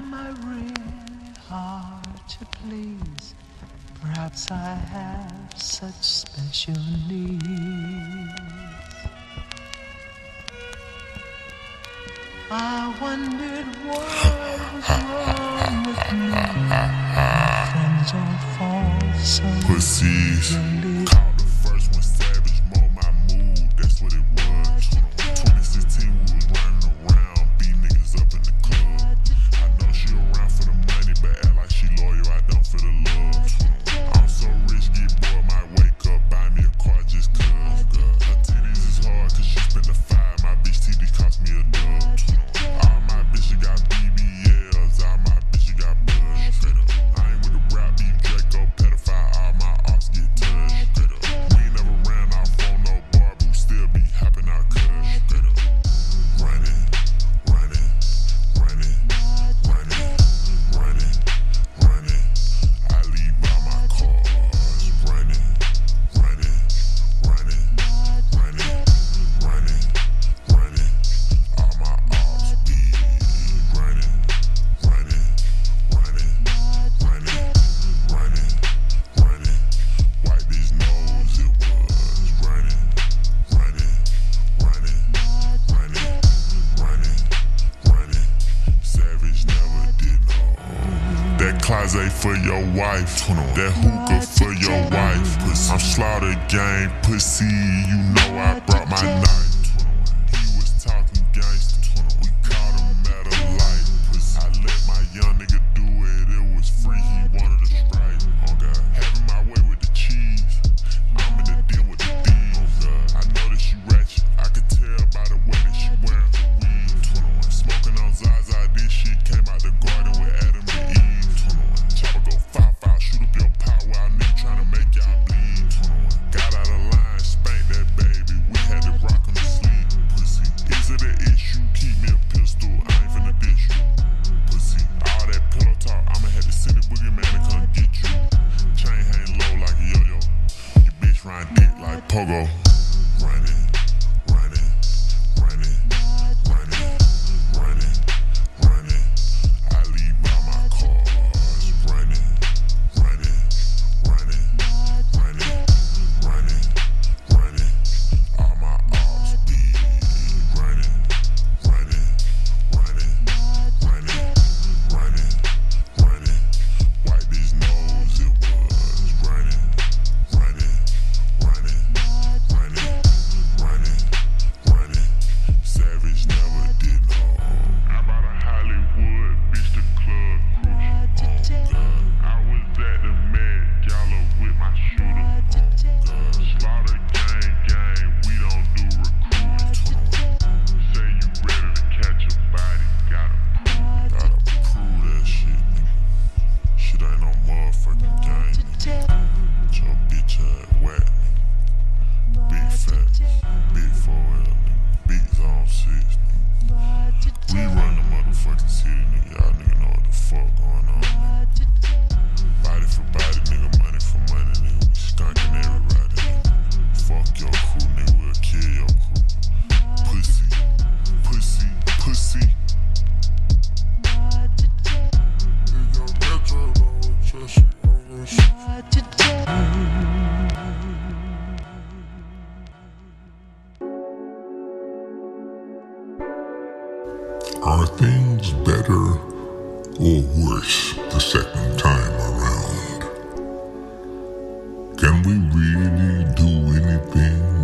Am I really hard to please? Perhaps I have such special needs. I wondered what was wrong with me. My friends all fall so Pussies. easily. Called the first one savage, mold my mood, that's what it was. 2016 we was running around, beat niggas up in the club. I know she around for the money, but act like she loyal, I don't feel the love. I'm so rich, get bored, might wake up, buy me a car just cuz. Her titties is hard cause she spent the 5, my bitch titties cost me a dub. All my bitches got BBLs, all my bitches got blood. Straight up, I ain't with the rap beef, Draco, pedophile, all my ops get touched. Straight up, we ain't never ran off on no bar, but we still be hopping out cuz. Straight up, running, running, running, running, running, running. I leave all my cars running, running, running, running, running, running. All my ops be running, running, running, running, running, running. Wipe his nose, it was running, running, running, running, running, running. Savage never did no. That closet for your wife, that hookah for your wife. I'm slaughter gang, pussy, you know I brought my knife. He was talking gangster, we caught him at a light. I let my young nigga do it, it was free, he wanted a strike. Oh God, having my way with the cheese, I'm in the den with the thieves. Oh God, I know that she ratchet, I could tell by the way that she wearing her weed. Smoking on Zaza, this shit came out the garden with Adam and Eve. Chopper go 5-5, shoot up your pot while nigga tryna make y'all bleed. Got out of line, spanked that baby, we had to rock him to sleep. Pussy, is it an issue? Keep me a pistol, I ain't finna dish you. Pussy, all that pillow talk, I'ma have to send a boogeyman to come get you. Chain hang low like a yo-yo, your bitch ride dick like pogo. Running, running, running, running, running, running. I leave all my cars running, running, running, running, running, running. All my ops be running, running, running, running, running, running. Wipe his nose, it was running, running, running, running, running, running. Savage never did no. I'm out of Hollywood, bitch, the club crucial. Oh God, I was at the Met Gala with my shooter. Oh God, slaughter gang, we don't do recruiting. Say you ready to catch a body, gotta prove that shit, nigga. Shit ain't no motherfucking game, nigga. Your bitch ass whack, nigga. Big fat, big 4L, nigga. Big zone 6, nigga. We run the motherfucking city, nigga. Y'all nigga know what the fuck going on, nigga. Body for body, nigga. Money for money, nigga. We skunking everybody, nigga. Fuck your crew, nigga. We'll kill your crew. Pussy, pussy, pussy. Are things better or worse the second time around? Can we really do anything